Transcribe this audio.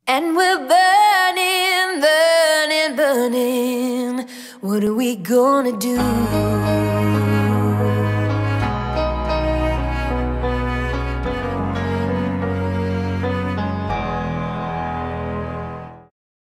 And we're burning, burning, burning. What are we gonna do?